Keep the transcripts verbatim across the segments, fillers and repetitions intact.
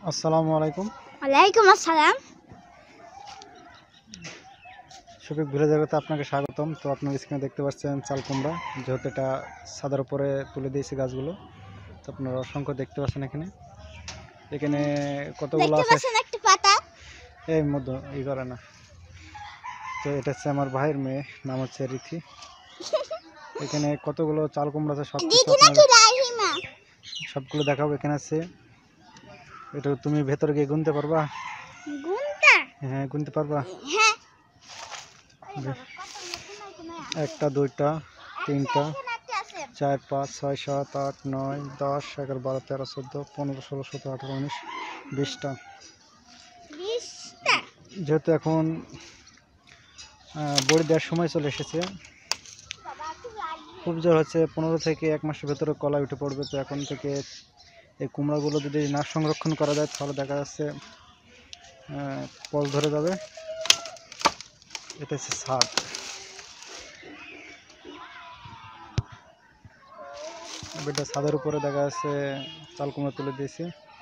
আসসালামু আলাইকুম। ওয়ালাইকুম আসসালাম। শফিক ভিলেজ জগতে আপনাকে স্বাগতম। তো আপনার স্ক্রিনে দেখতে পাচ্ছেন চাল কুমড়া, যেহেতু এটা ছাদের উপরে তুলে দিয়েছি গাছগুলো, তো আপনারা অসংখ্য দেখতে পাচ্ছেন এখানে এখানে কতগুলো আছে একটা পাতা এই মধ্যে ই করে না। তো এটা হচ্ছে আমার ভাইয়ের মেয়ে, নাম হচ্ছে রীতি। এখানে কতগুলো চাল কুমড়া আছে, সব কিছু সবগুলো দেখাবো। এখানে আছে, এটা তুমি ভেতরে গিয়ে গুনতে পারবা? হ্যাঁ, গুনতে পারবা। একটা, দুইটা, তিনটা, চার, পাঁচ, ছয়, সাত, আট, নয়, দশ, এগারো, বারো, তেরো, চোদ্দো, পনেরো, ষোলো, সতেরো, আঠারো, উনিশ, বিশটা। যেহেতু এখন বড়ি দেওয়ার সময় চলে এসেছে, খুব জোর হচ্ছে পনেরো থেকে এক মাসের ভেতরে কলা উঠে পড়বে। তো এখন থেকে এই কুমড়াগুলো যদি না সংরক্ষণ করা যায় তাহলে দেখা যাচ্ছে পল ধরে যাবে। এটা হচ্ছে ছাদ। এটা ছাদের উপরে দেখা যাচ্ছে চাল কুমড়া তুলে দিয়েছি।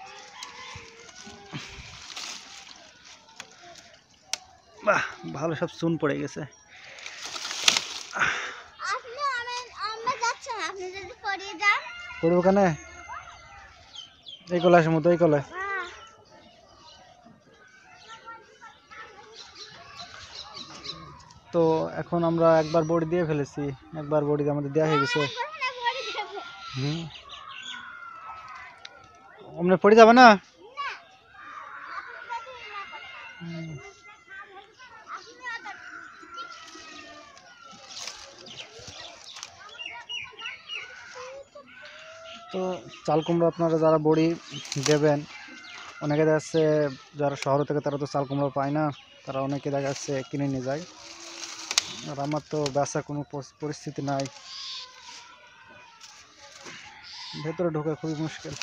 বাহ, ভালো, সব চুন পড়ে গেছে। পড়বো কেন? এই কলে আসে মতো, এই কলে। তো এখন আমরা একবার বড়ি দিয়ে ফেলেছি, একবার বড়ি আমাদের দেওয়া হয়ে গেছে। হুম, অমনে পড়ে যাবে না। তো চাল কুমড়ো আপনারা যারা বড়ি দেবেন, অনেকে দেখা যাচ্ছে যারা শহর থেকে তারা তো চাল কুমড়ো পায় না, তারা অনেকে দেখা যাচ্ছে কিনে নিয়ে যায়। আর আমার তো বেচা কোনো পরিস্থিতি নাই, ভেতরে ঢোকা খুবই মুশকিল।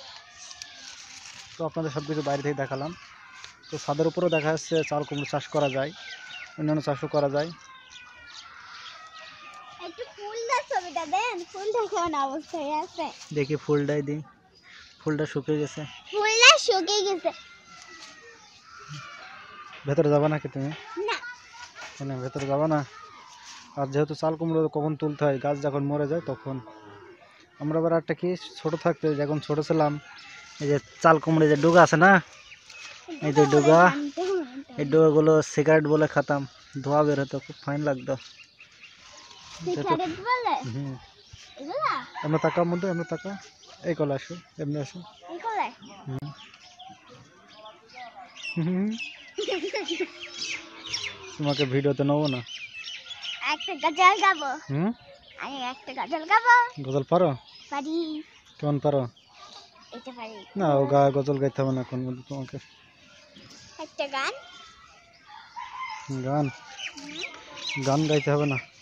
তো আপনাদের সব কিছু বাইরে থেকে দেখালাম। তো ছাদের উপরেও দেখা যাচ্ছে চাল কুমড়ো চাষ করা যায়, অন্যান্য চাষও করা যায়। দেখি ফুলটাই দিই, ফুলটা শুকিয়ে গেছে। ফুলটা শুকিয়ে গেছে। ভেতরে যাবা নাকি তুমি? না, ভেতরে যাবা না। আর যেহেতু চাল কুমড়ো কখন তুলতে হয়, গাছ যখন মরে যায় তখন। আমরা আবার একটা কি, ছোট থাকতে যখন ছোট ছিলাম, এই যে চাল কুমড়ো যে ডুগা আছে না, এই যে ডুগা, এই ডুগাগুলো সিগারেট বলে খাতাম, ধোয়া বের হতো, খুব ফাইন লাগতো। হুম, আমরা তাকার মধ্যে, আমরা তাকা, এই কলে আসো, এমনি আসো। হুম, তোমাকে ভিডিওতে নেবো না। একটা গজল গাবো। হুম, আমি একটা গজল গাবো। গজল পারো? পারি। কেমন পারো? এটা পারি না, ও গা গজল গাইতে হবে না এখন তোমাকে। একটা গান গান গান গাইতে হবে না।